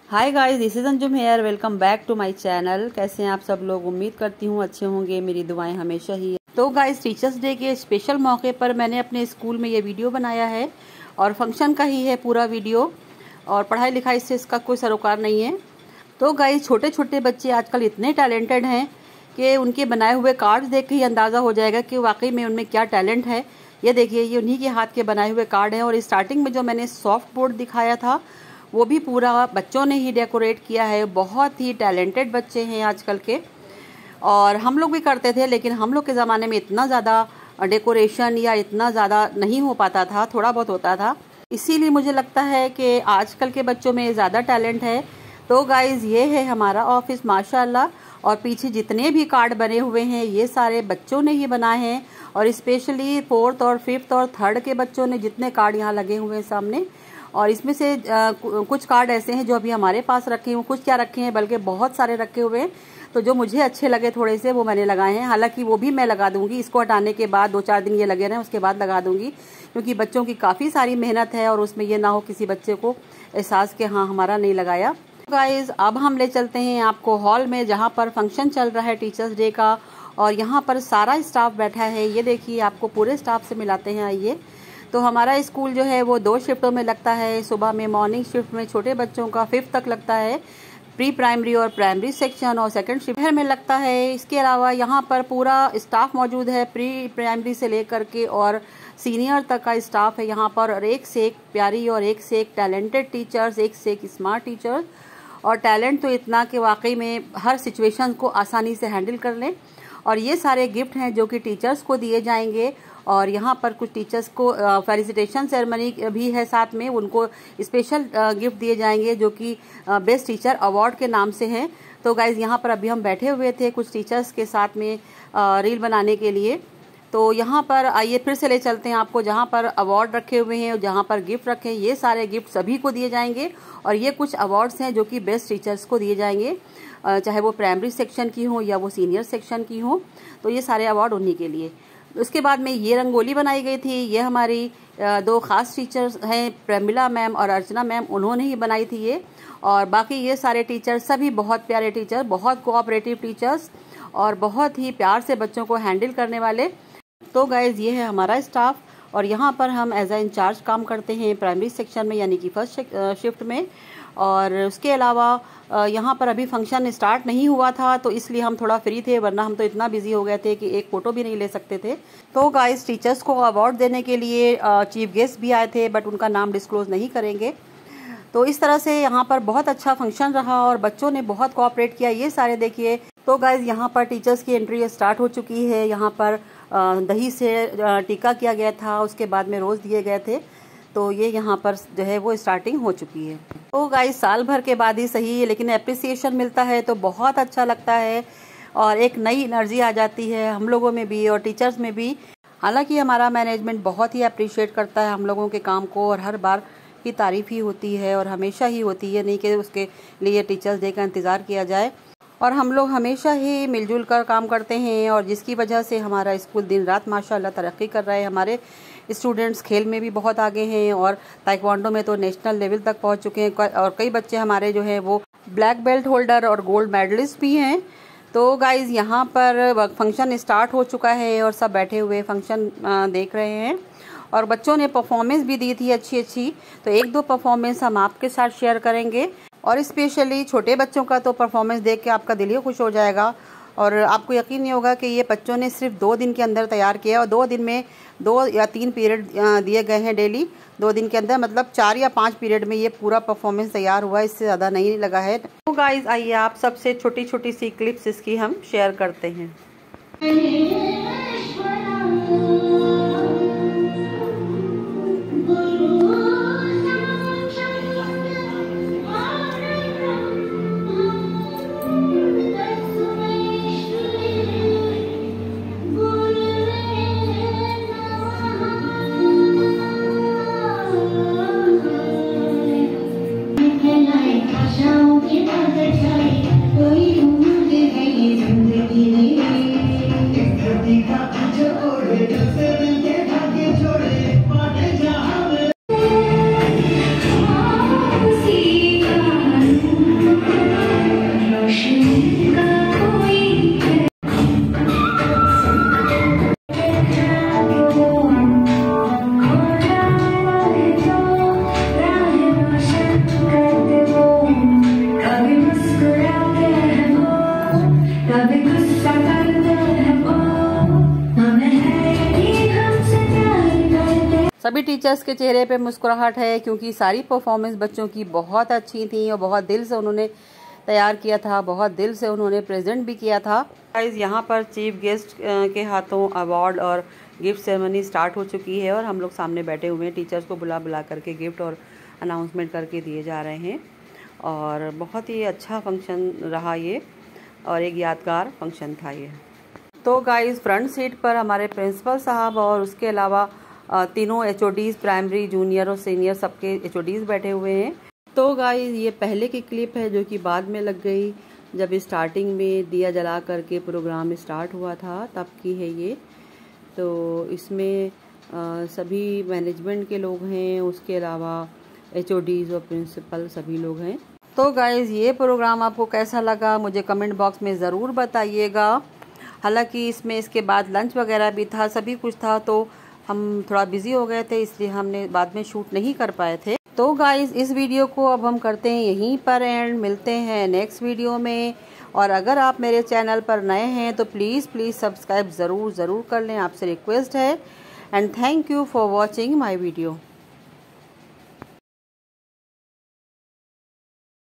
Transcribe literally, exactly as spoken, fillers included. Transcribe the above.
Hi guys, this is Anjum here. Welcome back to my channel. कैसे हैं आप सब लोग? उम्मीद करती हूँ अच्छे होंगे। मेरी दुआएं हमेशा ही। तो गाइस, टीचर्स डे के स्पेशल मौके पर मैंने अपने स्कूल में ये वीडियो बनाया है और फंक्शन का ही है पूरा वीडियो, और पढ़ाई लिखाई से इसका कोई सरोकार नहीं है। तो गाइस, छोटे छोटे बच्चे आजकल इतने टैलेंटेड हैं कि उनके बनाए हुए कार्ड्स देख के ही अंदाज़ा हो जाएगा कि वाकई में उनमें क्या टैलेंट है। ये देखिए, ये उन्हीं के हाथ के बनाए हुए कार्ड हैं। और स्टार्टिंग में जो मैंने सॉफ्ट बोर्ड दिखाया था वो भी पूरा बच्चों ने ही डेकोरेट किया है। बहुत ही टैलेंटेड बच्चे हैं आजकल के, और हम लोग भी करते थे, लेकिन हम लोग के ज़माने में इतना ज़्यादा डेकोरेशन या इतना ज़्यादा नहीं हो पाता था, थोड़ा बहुत होता था। इसीलिए मुझे लगता है कि आजकल के बच्चों में ज़्यादा टैलेंट है। तो गाइज़, ये है हमारा ऑफिस माशाल्लाह, और पीछे जितने भी कार्ड बने हुए हैं ये सारे बच्चों ने ही बनाए हैं। और स्पेशली फोर्थ और फिफ्थ और थर्ड के बच्चों ने जितने कार्ड यहाँ लगे हुए हैं सामने, और इसमें से आ, कुछ कार्ड ऐसे हैं जो अभी हमारे पास रखे हुए, कुछ क्या रखे हैं बल्कि बहुत सारे रखे हुए हैं। तो जो मुझे अच्छे लगे थोड़े से वो मैंने लगाए हैं। हालांकि वो भी मैं लगा दूंगी, इसको हटाने के बाद दो चार दिन ये लगे रहें उसके बाद लगा दूंगी, क्योंकि बच्चों की काफ़ी सारी मेहनत है और उसमें ये ना हो किसी बच्चे को एहसास कि हाँ हमारा नहीं लगाया। गाइज, अब हम ले चलते हैं आपको हॉल में, जहाँ पर फंक्शन चल रहा है टीचर्स डे का, और यहाँ पर सारा स्टाफ बैठा है। ये देखिए, आपको पूरे स्टाफ से मिलाते हैं। आइए। तो हमारा स्कूल जो है वो दो शिफ्टों में लगता है। सुबह में मॉर्निंग शिफ्ट में छोटे बच्चों का फिफ्थ तक लगता है, प्री प्राइमरी और प्राइमरी सेक्शन, और सेकंड शिफ्ट में लगता है। इसके अलावा यहाँ पर पूरा स्टाफ मौजूद है, प्री प्राइमरी से लेकर के और सीनियर तक का स्टाफ है यहाँ पर। और एक से एक प्यारी और एक से एक टैलेंटेड टीचर्स, एक से एक स्मार्ट टीचर्स, और टैलेंट तो इतना कि वाकई में हर सिचुएशन को आसानी से हैंडल कर लें। और ये सारे गिफ्ट हैं जो कि टीचर्स को दिए जाएंगे, और यहाँ पर कुछ टीचर्स को फेलिसिटेशन सेरेमनी भी है साथ में, उनको स्पेशल गिफ्ट दिए जाएंगे जो कि बेस्ट टीचर अवार्ड के नाम से हैं। तो गाइज, यहाँ पर अभी हम बैठे हुए थे कुछ टीचर्स के साथ में रील बनाने के लिए। तो यहाँ पर आइए फिर से ले चलते हैं आपको, जहाँ पर अवार्ड रखे हुए हैं और जहाँ पर गिफ्ट रखे हैं। ये सारे गिफ्ट सभी को दिए जाएंगे, और ये कुछ अवार्ड्स हैं जो कि बेस्ट टीचर्स को दिए जाएंगे, चाहे वो प्राइमरी सेक्शन की हो या वो सीनियर सेक्शन की हो। तो ये सारे अवार्ड उन्हीं के लिए। उसके बाद में ये रंगोली बनाई गई थी। ये हमारी दो खास टीचर्स हैं, प्रमिला मैम और अर्चना मैम, उन्होंने ही बनाई थी ये। और बाकी ये सारे टीचर्स सभी बहुत प्यारे टीचर, बहुत कोऑपरेटिव टीचर्स, और बहुत ही प्यार से बच्चों को हैंडल करने वाले। तो गाइज, ये है हमारा स्टाफ, और यहाँ पर हम एज ए इंचार्ज काम करते हैं प्राइमरी सेक्शन में, यानी कि फर्स्ट शिफ्ट में। और उसके अलावा यहाँ पर अभी फंक्शन स्टार्ट नहीं हुआ था, तो इसलिए हम थोड़ा फ्री थे, वरना हम तो इतना बिजी हो गए थे कि एक फ़ोटो भी नहीं ले सकते थे। तो गाइस, टीचर्स को अवार्ड देने के लिए चीफ गेस्ट भी आए थे, बट उनका नाम डिस्क्लोज नहीं करेंगे। तो इस तरह से यहाँ पर बहुत अच्छा फंक्शन रहा और बच्चों ने बहुत कोऑपरेट किया। ये सारे देखिए। तो गाइज, यहाँ पर टीचर्स की एंट्री स्टार्ट हो चुकी है। यहाँ पर दही से टीका किया गया था, उसके बाद में रोज़ दिए गए थे। तो ये यहाँ पर जो है वो स्टार्टिंग हो चुकी है। तो गाइस, साल भर के बाद ही सही, लेकिन एप्रिसिएशन मिलता है तो बहुत अच्छा लगता है, और एक नई एनर्जी आ जाती है हम लोगों में भी और टीचर्स में भी। हालांकि हमारा मैनेजमेंट बहुत ही अप्रिशिएट करता है हम लोगों के काम को, और हर बार की तारीफ़ ही होती है और हमेशा ही होती है, नहीं कि उसके लिए टीचर्स डे का इंतज़ार किया जाए। और हम लोग हमेशा ही मिलजुल कर काम करते हैं, और जिसकी वजह से हमारा स्कूल दिन रात माशाल्लाह तरक्की कर रहा है। हमारे स्टूडेंट्स खेल में भी बहुत आगे हैं, और ताइक्वांडो में तो नेशनल लेवल तक पहुंच चुके हैं, और कई बच्चे हमारे जो हैं वो ब्लैक बेल्ट होल्डर और गोल्ड मेडलिस्ट भी हैं। तो गाइज़, यहाँ पर फंक्शन स्टार्ट हो चुका है और सब बैठे हुए फंक्शन देख रहे हैं, और बच्चों ने परफॉर्मेंस भी दी थी अच्छी अच्छी। तो एक दो परफॉर्मेंस हम आपके साथ शेयर करेंगे, और स्पेशली छोटे बच्चों का तो परफॉर्मेंस देख के आपका दिल ही खुश हो जाएगा, और आपको यकीन नहीं होगा कि ये बच्चों ने सिर्फ दो दिन के अंदर तैयार किया, और दो दिन में दो या तीन पीरियड दिए गए हैं डेली, दो दिन के अंदर, मतलब चार या पाँच पीरियड में ये पूरा परफॉर्मेंस तैयार हुआ, इससे ज़्यादा नहीं लगा है। तो गाइज, आइए आप सबसे छोटी छोटी सी क्लिप्स इसकी हम शेयर करते हैं। कोई उम्र है ये जिंदगी में, सभी टीचर्स के चेहरे पे मुस्कुराहट है क्योंकि सारी परफॉर्मेंस बच्चों की बहुत अच्छी थी और बहुत दिल से उन्होंने तैयार किया था, बहुत दिल से उन्होंने प्रेजेंट भी किया था। गाइस यहाँ पर चीफ गेस्ट के हाथों अवार्ड और गिफ्ट सेरेमनी स्टार्ट हो चुकी है और हम लोग सामने बैठे हुए हैं। टीचर्स को बुला बुला करके गिफ्ट और अनाउंसमेंट करके दिए जा रहे हैं और बहुत ही अच्छा फंक्शन रहा ये और एक यादगार फंक्शन था ये। तो गाइस फ्रंट सीट पर हमारे प्रिंसिपल साहब और उसके अलावा तीनों H O Ds primary, junior और सीनियर सबके एच ओ डीज़ बैठे हुए हैं। तो गाइस ये पहले की क्लिप है जो कि बाद में लग गई, जब स्टार्टिंग में दिया जला करके प्रोग्राम स्टार्ट हुआ था तब की है ये। तो इसमें आ, सभी मैनेजमेंट के लोग हैं, उसके अलावा एच ओ डीज़ और प्रिंसिपल सभी लोग हैं। तो गाइस ये प्रोग्राम आपको कैसा लगा मुझे कमेंट बॉक्स में ज़रूर बताइएगा। हालांकि इसमें इसके बाद लंच वगैरह भी था, सभी कुछ था, तो हम थोड़ा बिजी हो गए थे इसलिए हमने बाद में शूट नहीं कर पाए थे। तो गाइस इस वीडियो को अब हम करते हैं यहीं पर एंड, मिलते हैं नेक्स्ट वीडियो में। और अगर आप मेरे चैनल पर नए हैं तो प्लीज़ प्लीज़ सब्सक्राइब ज़रूर ज़रूर कर लें, आपसे रिक्वेस्ट है। And thank you for watching my video.